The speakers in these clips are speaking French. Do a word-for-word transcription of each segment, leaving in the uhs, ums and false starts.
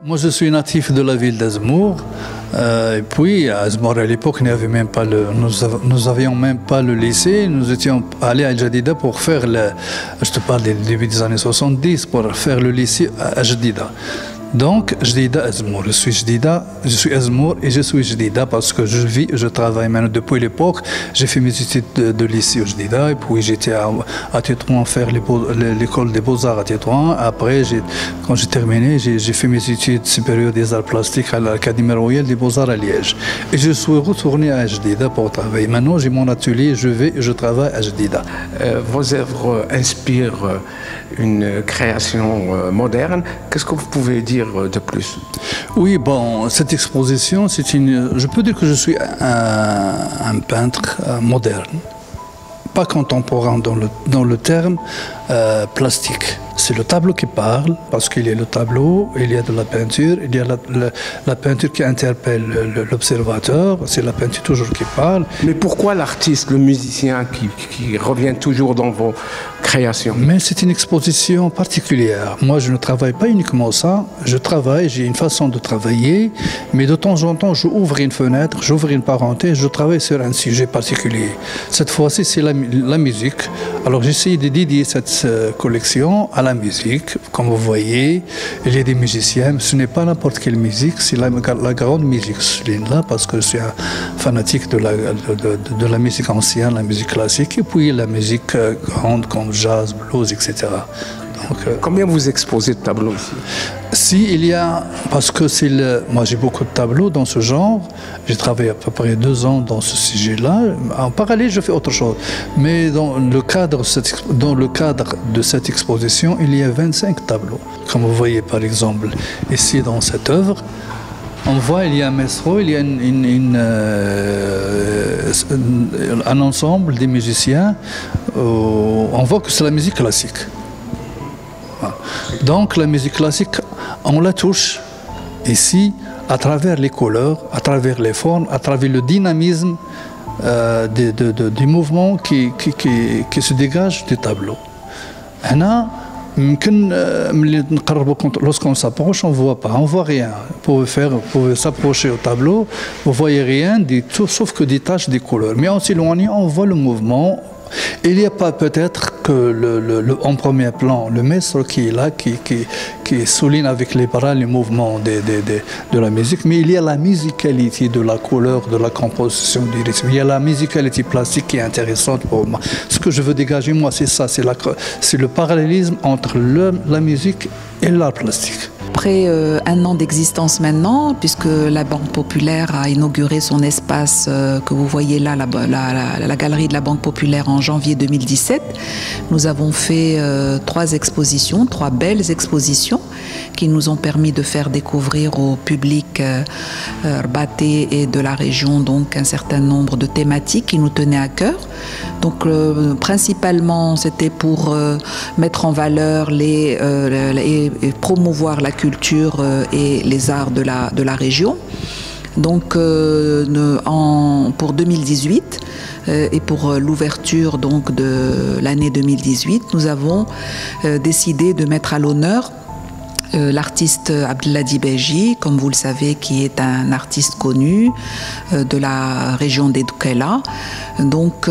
Moi, je suis natif de la ville d'Azmour. Euh, et puis, à Azmour, à l'époque, nous n'avions même pas le lycée. Nous étions allés à Jadida pour faire le... Je te parle du début des années soixante-dix, pour faire le lycée à Jadida. Donc, Jdida Azmour. Je suis Jdida, je suis Azmour et je suis Jdida parce que je vis, je travaille maintenant depuis l'époque. J'ai fait mes études de, de lycée au Jdida et puis j'étais à, à Tétouan faire l'école des beaux-arts à Tétouan. Après, quand j'ai terminé, j'ai fait mes études supérieures des arts plastiques à l'Académie royale des beaux-arts à Liège. Et je suis retourné à Jdida pour travailler. Maintenant, j'ai mon atelier, je vais et je travaille à Jdida. Euh, vos œuvres inspirent une création euh, moderne. Qu'est-ce que vous pouvez dire de plus? Oui, bon, cette exposition, c'est une... Je peux dire que je suis un, un peintre moderne, pas contemporain dans le, dans le terme euh, plastique. C'est le tableau qui parle, parce qu'il y a le tableau, il y a de la peinture, il y a la, la, la peinture qui interpelle l'observateur, c'est la peinture toujours qui parle. Mais pourquoi l'artiste, le musicien qui, qui revient toujours dans vos créations? Mais c'est une exposition particulière. Moi, je ne travaille pas uniquement ça, je travaille, j'ai une façon de travailler, mais de temps en temps, j'ouvre une fenêtre, j'ouvre une parenthèse, je travaille sur un sujet particulier. Cette fois-ci, c'est la, la musique. Alors, j'essaie de dédier cette euh, collection à la musique. Comme vous voyez, il y a des musiciens. Ce n'est pas n'importe quelle musique, c'est la, la grande musique. Je souligne là parce que je suis un fanatique de la, de, de, de la musique ancienne, la musique classique, et puis la musique euh, grande comme jazz, blues, et cetera. Donc, euh, combien vous exposez de tableaux ici? Si, il y a, parce que c'est le, moi j'ai beaucoup de tableaux dans ce genre, j'ai travaillé à peu près deux ans dans ce sujet-là, en parallèle je fais autre chose, mais dans le cadre, dans le cadre de cette exposition, il y a vingt-cinq tableaux. Comme vous voyez par exemple ici dans cette œuvre, on voit il y a un maestro, il y a une, une, une, euh, un ensemble des musiciens, euh, on voit que c'est la musique classique. Donc la musique classique, on la touche ici à travers les couleurs, à travers les formes, à travers le dynamisme euh, de, de, de, du mouvement qui, qui, qui, qui se dégage du tableau. Lorsqu'on s'approche, on ne voit pas, on ne voit rien. Vous pouvez, faire, vous pouvez s'approcher au tableau, vous ne voyez rien, du tout, sauf que des taches des couleurs. Mais en s'éloignant, on voit le mouvement. Il n'y a pas peut-être que le, le, le, en premier plan, le maître qui est là, qui, qui, qui souligne avec les bras les mouvements de, de, de, de la musique, mais il y a la musicalité de la couleur, de la composition du rythme. Il y a la musicalité plastique qui est intéressante pour moi. Ce que je veux dégager, moi, c'est ça, c'est le parallélisme entre le, la musique et l'art plastique. Après euh, un an d'existence maintenant, puisque la Banque Populaire a inauguré son espace euh, que vous voyez là, la, la, la, la galerie de la Banque Populaire en janvier deux mille dix-sept, nous avons fait euh, trois expositions, trois belles expositions qui nous ont permis de faire découvrir au public euh, rabaté et de la région donc un certain nombre de thématiques qui nous tenaient à cœur. Donc euh, principalement c'était pour euh, mettre en valeur les, euh, et, et promouvoir la culture euh, et les arts de la, de la région. Donc euh, en, pour deux mille dix-huit euh, et pour l'ouverture donc de l'année deux mille dix-huit, nous avons euh, décidé de mettre à l'honneur Euh, l'artiste Abdelhadi Beji, comme vous le savez, qui est un artiste connu euh, de la région d'Edoukaila. Donc,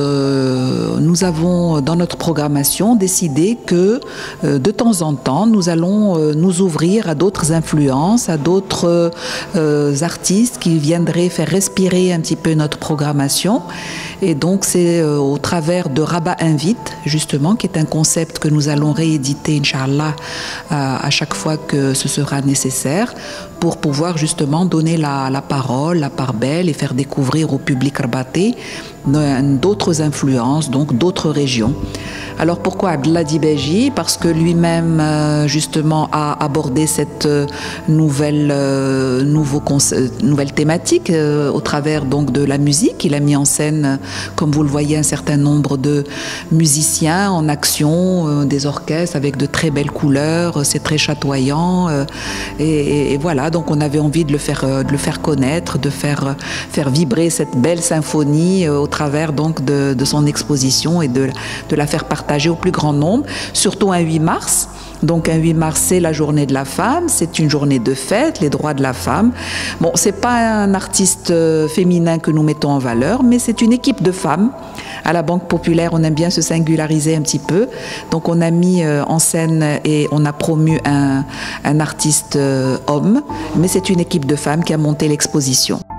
euh, nous avons dans notre programmation décidé que euh, de temps en temps, nous allons euh, nous ouvrir à d'autres influences, à d'autres euh, artistes qui viendraient faire respirer un petit peu notre programmation. Et donc, c'est euh, au travers de Rabat Invite, justement, qui est un concept que nous allons rééditer, Inch'Allah, à, à chaque fois que ce sera nécessaire, pour pouvoir justement donner la, la parole, la part belle et faire découvrir au public rabaté d'autres influences, donc d'autres régions. Alors pourquoi Abdelhadi Beji? Parce que lui-même justement a abordé cette nouvelle, euh, nouveau nouvelle thématique euh, au travers donc de la musique. Il a mis en scène, comme vous le voyez, un certain nombre de musiciens en action, euh, des orchestres avec de très belles couleurs, c'est très chatoyant euh, et, et, et voilà, donc on avait envie de le faire, de le faire connaître, de faire, faire vibrer cette belle symphonie euh, au travers donc de, de son exposition et de, de la faire partager au plus grand nombre, surtout un huit mars. Donc un huit mars, c'est la journée de la femme, c'est une journée de fête, les droits de la femme. Bon, c'est pas un artiste féminin que nous mettons en valeur, mais c'est une équipe de femmes. À la Banque Populaire, on aime bien se singulariser un petit peu. Donc on a mis en scène et on a promu un, un artiste homme, mais c'est une équipe de femmes qui a monté l'exposition.